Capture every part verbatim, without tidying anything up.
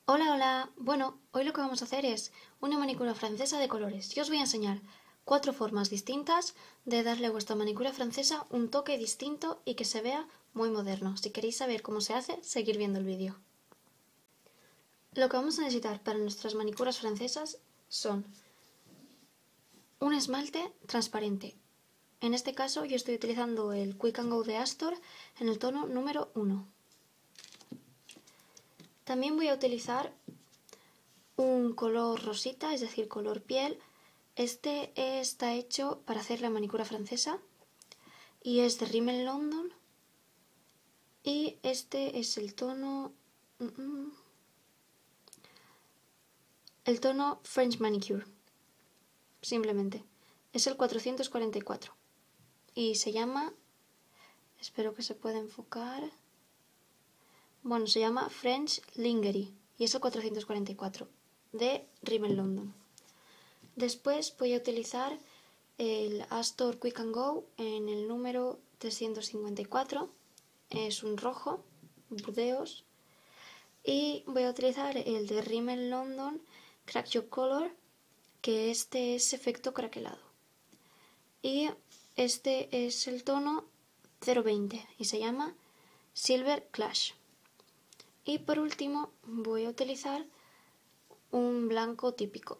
Hola, hola. Bueno, hoy lo que vamos a hacer es una manicura francesa de colores. Yo os voy a enseñar cuatro formas distintas de darle a vuestra manicura francesa un toque distinto y que se vea muy moderno. Si queréis saber cómo se hace, seguir viendo el vídeo. Lo que vamos a necesitar para nuestras manicuras francesas son un esmalte transparente. En este caso yo estoy utilizando el Quick and Go de Astor en el tono número uno. También voy a utilizar un color rosita, es decir, color piel. Este está hecho para hacer la manicura francesa y es de Rimmel London. Y este es el tono... el tono French Manicure. Simplemente. Es el cuatrocientos cuarenta y cuatro. Y se llama... Espero que se pueda enfocar... Bueno, se llama French Lingerie. Y es el cuatrocientos cuarenta y cuatro. De Rimmel London. Después voy a utilizar el Astor Quick and Go en el número trescientos cincuenta y cuatro. Es un rojo, burdeos. Y voy a utilizar el de Rimmel London Crack Your Color, que este es efecto craquelado. Y este es el tono cero veinte y se llama Silver Clash. Y por último voy a utilizar un blanco típico.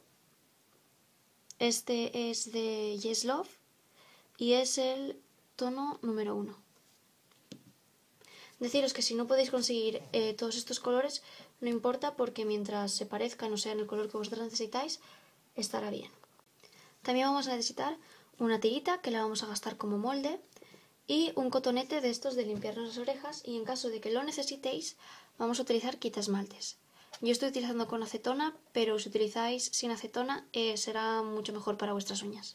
Este es de Yes Love y es el tono número uno. Deciros que si no podéis conseguir eh, todos estos colores, no importa porque mientras se parezcan o sean el color que vosotros necesitáis, estará bien. También vamos a necesitar una tirita que la vamos a gastar como molde y un cotonete de estos de limpiarnos las orejas, y en caso de que lo necesitéis vamos a utilizar quitasmaltes. Yo estoy utilizando con acetona, pero si utilizáis sin acetona eh, será mucho mejor para vuestras uñas.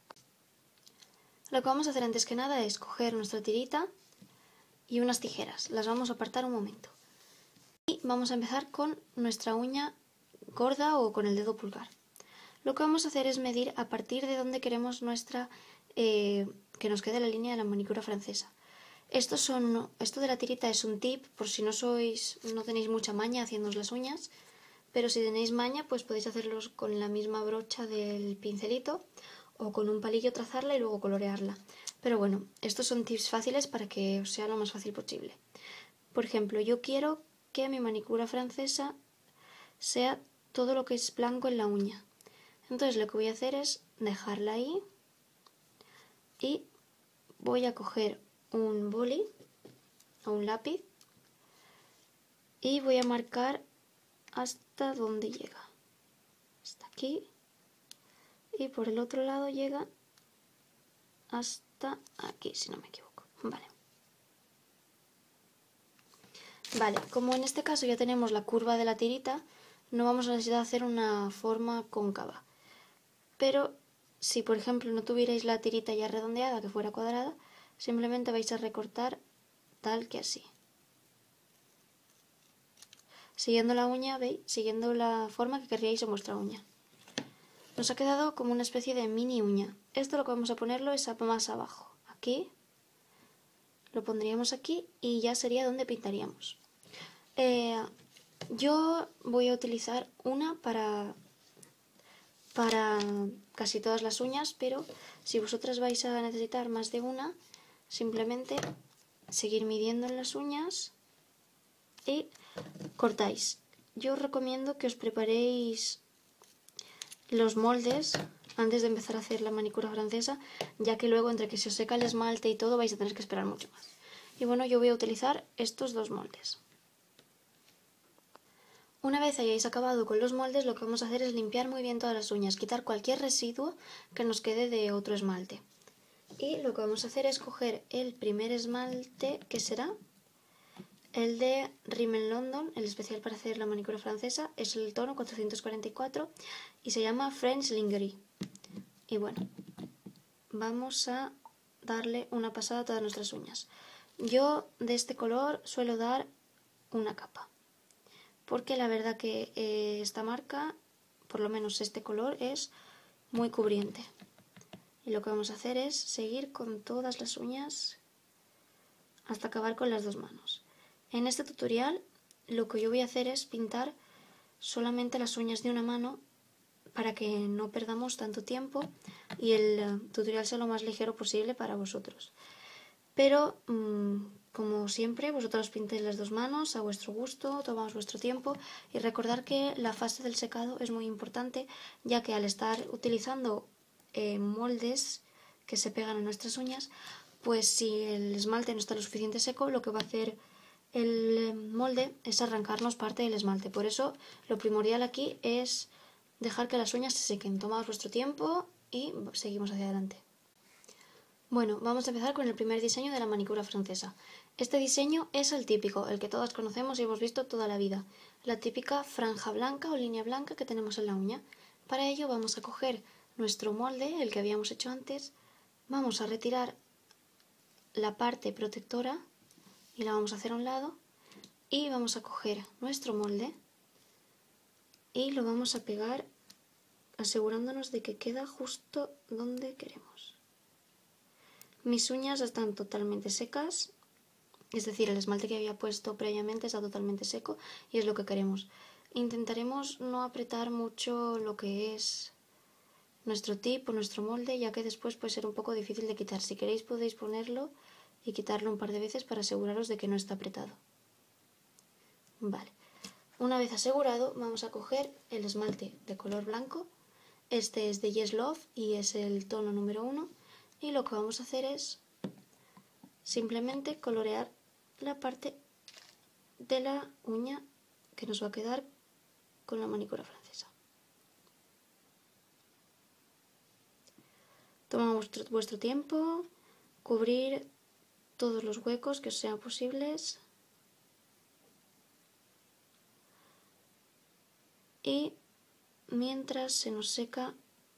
Lo que vamos a hacer antes que nada es coger nuestra tirita y unas tijeras. Las vamos a apartar un momento. Y vamos a empezar con nuestra uña gorda o con el dedo pulgar. Lo que vamos a hacer es medir a partir de donde queremos nuestra eh, que nos quede la línea de la manicura francesa. Estos son, esto de la tirita es un tip por si no sois, no tenéis mucha maña haciéndoos las uñas, pero si tenéis maña pues podéis hacerlos con la misma brocha del pincelito o con un palillo trazarla y luego colorearla. Pero bueno, estos son tips fáciles para que os sea lo más fácil posible. Por ejemplo, yo quiero que mi manicura francesa sea todo lo que es blanco en la uña. Entonces lo que voy a hacer es dejarla ahí y voy a coger un boli o un lápiz y voy a marcar hasta donde llega. Hasta aquí. Y por el otro lado llega hasta aquí, si no me equivoco. Vale. Vale, como en este caso ya tenemos la curva de la tirita, no vamos a necesitar hacer una forma cóncava. Pero si por ejemplo no tuvierais la tirita ya redondeada, que fuera cuadrada, simplemente vais a recortar tal que así. Siguiendo la uña, ¿veis? Siguiendo la forma que querríais en vuestra uña. Nos ha quedado como una especie de mini uña. Esto lo que vamos a ponerlo es más abajo. Aquí. Lo pondríamos aquí y ya sería donde pintaríamos. Eh, yo voy a utilizar una para, para casi todas las uñas, pero si vosotras vais a necesitar más de una, simplemente seguir midiendo en las uñas y cortáis. Yo os recomiendo que os preparéis los moldes antes de empezar a hacer la manicura francesa, ya que luego entre que se os seca el esmalte y todo vais a tener que esperar mucho más. Y bueno, yo voy a utilizar estos dos moldes. Una vez hayáis acabado con los moldes, lo que vamos a hacer es limpiar muy bien todas las uñas, quitar cualquier residuo que nos quede de otro esmalte. Y lo que vamos a hacer es coger el primer esmalte, que será el de Rimmel London, el especial para hacer la manicura francesa, es el tono cuatrocientos cuarenta y cuatro y se llama French Lingerie. Y bueno, vamos a darle una pasada a todas nuestras uñas. Yo de este color suelo dar una capa, porque la verdad que eh, esta marca, por lo menos este color, es muy cubriente. Y lo que vamos a hacer es seguir con todas las uñas hasta acabar con las dos manos. En este tutorial lo que yo voy a hacer es pintar solamente las uñas de una mano para que no perdamos tanto tiempo y el tutorial sea lo más ligero posible para vosotros. Pero, mmm, como siempre, vosotros pintéis las dos manos a vuestro gusto, tomaos vuestro tiempo y recordar que la fase del secado es muy importante, ya que al estar utilizando eh, moldes que se pegan a nuestras uñas, pues si el esmalte no está lo suficiente seco, lo que va a hacer el molde es arrancarnos parte del esmalte. Por eso lo primordial aquí es dejar que las uñas se sequen. Tomaos vuestro tiempo y seguimos hacia adelante. Bueno, vamos a empezar con el primer diseño de la manicura francesa. Este diseño es el típico, el que todas conocemos y hemos visto toda la vida. La típica franja blanca o línea blanca que tenemos en la uña. Para ello vamos a coger nuestro molde, el que habíamos hecho antes, vamos a retirar la parte protectora y la vamos a hacer a un lado y vamos a coger nuestro molde y lo vamos a pegar asegurándonos de que queda justo donde queremos. Mis uñas están totalmente secas, es decir, el esmalte que había puesto previamente está totalmente seco y es lo que queremos. Intentaremos no apretar mucho lo que es nuestro tip o nuestro molde, ya que después puede ser un poco difícil de quitar. Si queréis podéis ponerlo y quitarlo un par de veces para aseguraros de que no está apretado. Vale, una vez asegurado vamos a coger el esmalte de color blanco. Este es de Yes Love y es el tono número uno. Y lo que vamos a hacer es simplemente colorear la parte de la uña que nos va a quedar con la manicura francesa. Tomad vuestro, vuestro tiempo, cubrir todos los huecos que os sean posibles y mientras se nos seca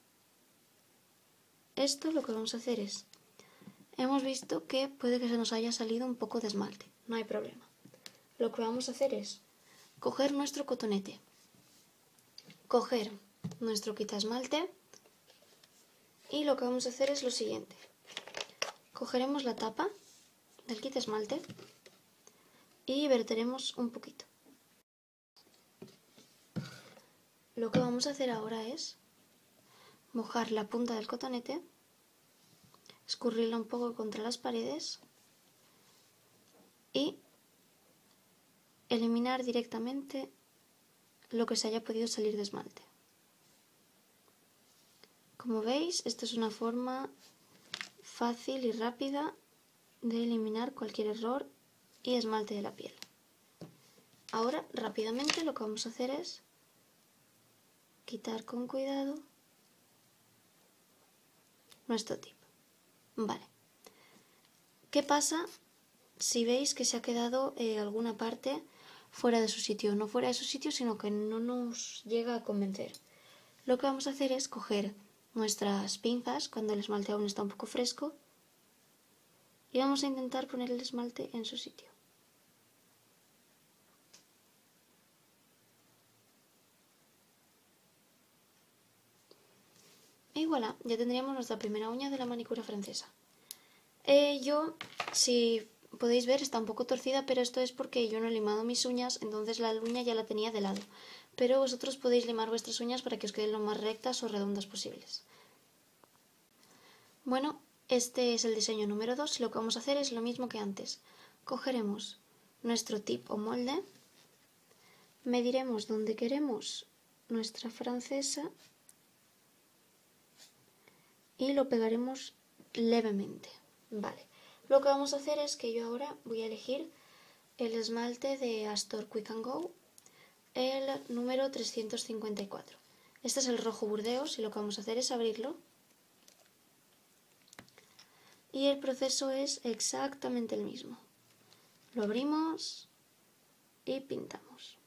esto, lo que vamos a hacer es, hemos visto que puede que se nos haya salido un poco de esmalte, no hay problema. Lo que vamos a hacer es coger nuestro cotonete, coger nuestro quitasmalte y lo que vamos a hacer es lo siguiente. Cogeremos la tapa del quitasmalte y verteremos un poquito. Lo que vamos a hacer ahora es mojar la punta del cotonete, escurrirla un poco contra las paredes y eliminar directamente lo que se haya podido salir de esmalte. Como veis, esta es una forma fácil y rápida de eliminar cualquier error y esmalte de la piel. Ahora, rápidamente, lo que vamos a hacer es quitar con cuidado nuestro tip. Vale. ¿Qué pasa si veis que se ha quedado eh, alguna parte fuera de su sitio? No fuera de su sitio, sino que no nos llega a convencer. Lo que vamos a hacer es coger nuestras pinzas cuando el esmalte aún está un poco fresco y vamos a intentar poner el esmalte en su sitio. Y voilà, ya tendríamos nuestra primera uña de la manicura francesa. Eh, yo, si podéis ver, está un poco torcida, pero esto es porque yo no he limado mis uñas, entonces la uña ya la tenía de lado. Pero vosotros podéis limar vuestras uñas para que os queden lo más rectas o redondas posibles. Bueno, este es el diseño número dos y lo que vamos a hacer es lo mismo que antes. Cogeremos nuestro tip o molde, mediremos donde queremos nuestra francesa y lo pegaremos levemente. Vale, lo que vamos a hacer es que yo ahora voy a elegir el esmalte de Astor Quick and Go, el número trescientos cincuenta y cuatro. Este es el rojo burdeos y lo que vamos a hacer es abrirlo. Y el proceso es exactamente el mismo. Lo abrimos y pintamos.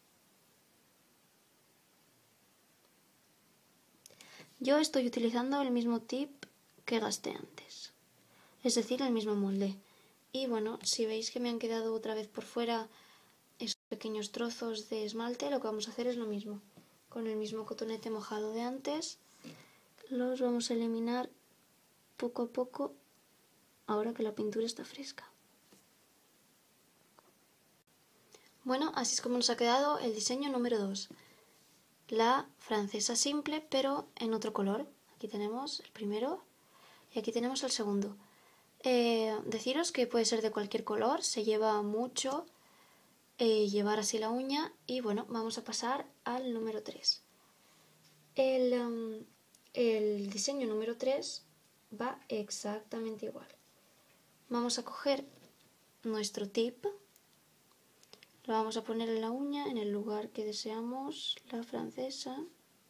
Yo estoy utilizando el mismo tip que gasté antes, es decir, el mismo molde. Y bueno, si veis que me han quedado otra vez por fuera esos pequeños trozos de esmalte, lo que vamos a hacer es lo mismo. Con el mismo cotonete mojado de antes, los vamos a eliminar poco a poco ahora que la pintura está fresca. Bueno, así es como nos ha quedado el diseño número dos. La francesa simple, pero en otro color. Aquí tenemos el primero y aquí tenemos el segundo. Eh, deciros que puede ser de cualquier color, se lleva mucho eh, llevar así la uña. Y bueno, vamos a pasar al número tres. El, um, el diseño número tres va exactamente igual. Vamos a coger nuestro tip, lo vamos a poner en la uña en el lugar que deseamos, la francesa.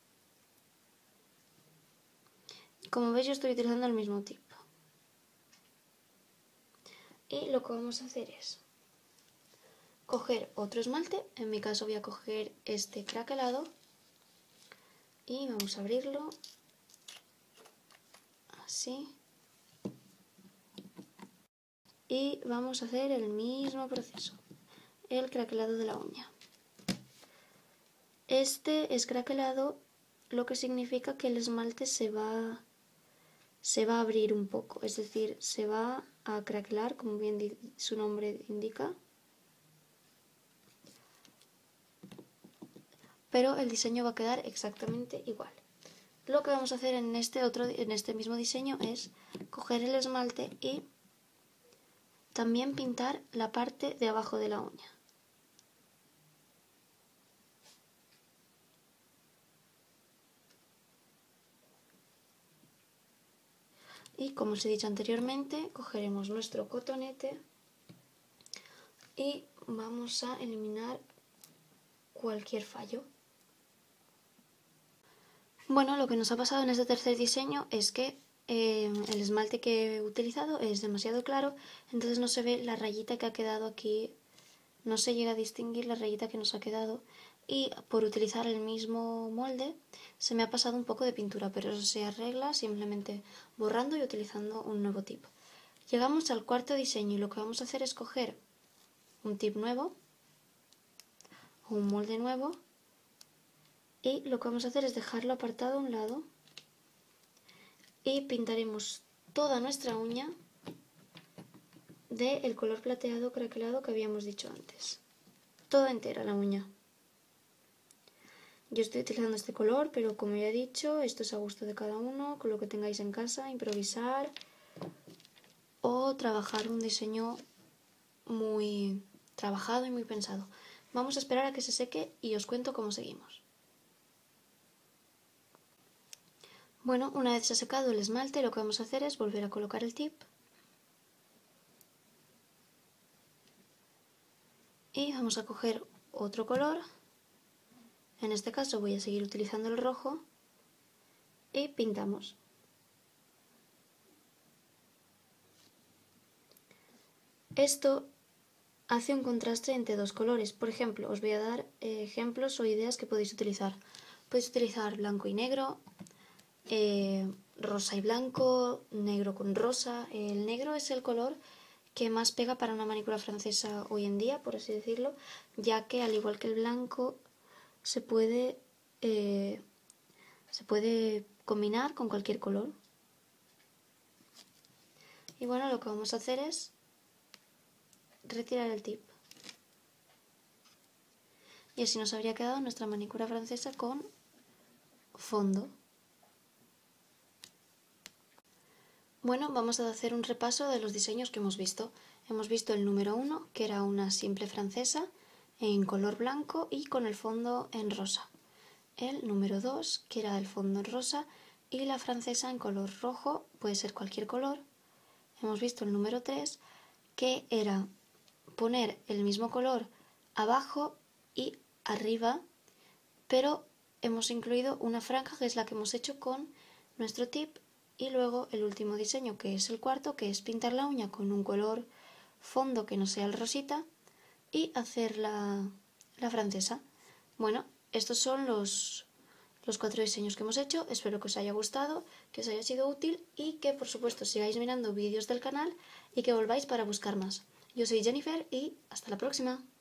Como veis, yo estoy utilizando el mismo tip. Y lo que vamos a hacer es coger otro esmalte, en mi caso voy a coger este craquelado y vamos a abrirlo así. Y vamos a hacer el mismo proceso, el craquelado de la uña. Este es craquelado, lo que significa que el esmalte se va, se va a abrir un poco, es decir, se va a craquelar, como bien su nombre indica. Pero el diseño va a quedar exactamente igual. Lo que vamos a hacer en este, otro, en este mismo diseño es coger el esmalte y también pintar la parte de abajo de la uña. Y como os he dicho anteriormente, cogeremos nuestro cotonete y vamos a eliminar cualquier fallo. Bueno, lo que nos ha pasado en este tercer diseño es que eh, el esmalte que he utilizado es demasiado claro, entonces no se ve la rayita que ha quedado aquí, no se llega a distinguir la rayita que nos ha quedado, y por utilizar el mismo molde se me ha pasado un poco de pintura, pero eso se arregla simplemente borrando y utilizando un nuevo tip. Llegamos al cuarto diseño y lo que vamos a hacer es coger un tip nuevo o un molde nuevo. Y lo que vamos a hacer es dejarlo apartado a un lado y pintaremos toda nuestra uña del color plateado craquelado que habíamos dicho antes. Toda entera la uña. Yo estoy utilizando este color, pero como ya he dicho, esto es a gusto de cada uno, con lo que tengáis en casa, improvisar o trabajar un diseño muy trabajado y muy pensado. Vamos a esperar a que se seque y os cuento cómo seguimos. Bueno, una vez se ha secado el esmalte, lo que vamos a hacer es volver a colocar el tip. Y vamos a coger otro color. En este caso voy a seguir utilizando el rojo. Y pintamos. Esto hace un contraste entre dos colores. Por ejemplo, os voy a dar eh, ejemplos o ideas que podéis utilizar. Podéis utilizar blanco y negro. Eh, rosa y blanco, negro con rosa. El negro es el color que más pega para una manicura francesa hoy en día, por así decirlo, ya que al igual que el blanco se puede, eh, se puede combinar con cualquier color. Y bueno, lo que vamos a hacer es retirar el tip. Y así nos habría quedado nuestra manicura francesa con fondo. Bueno, vamos a hacer un repaso de los diseños que hemos visto. Hemos visto el número uno, que era una simple francesa en color blanco y con el fondo en rosa. El número dos, que era el fondo en rosa y la francesa en color rojo, puede ser cualquier color. Hemos visto el número tres, que era poner el mismo color abajo y arriba, pero hemos incluido una franja, que es la que hemos hecho con nuestro tip. Y luego el último diseño, que es el cuarto, que es pintar la uña con un color fondo que no sea el rosita y hacer la, la francesa. Bueno, estos son los, los cuatro diseños que hemos hecho. Espero que os haya gustado, que os haya sido útil y que por supuesto sigáis mirando vídeos del canal y que volváis para buscar más. Yo soy Jennifer y hasta la próxima.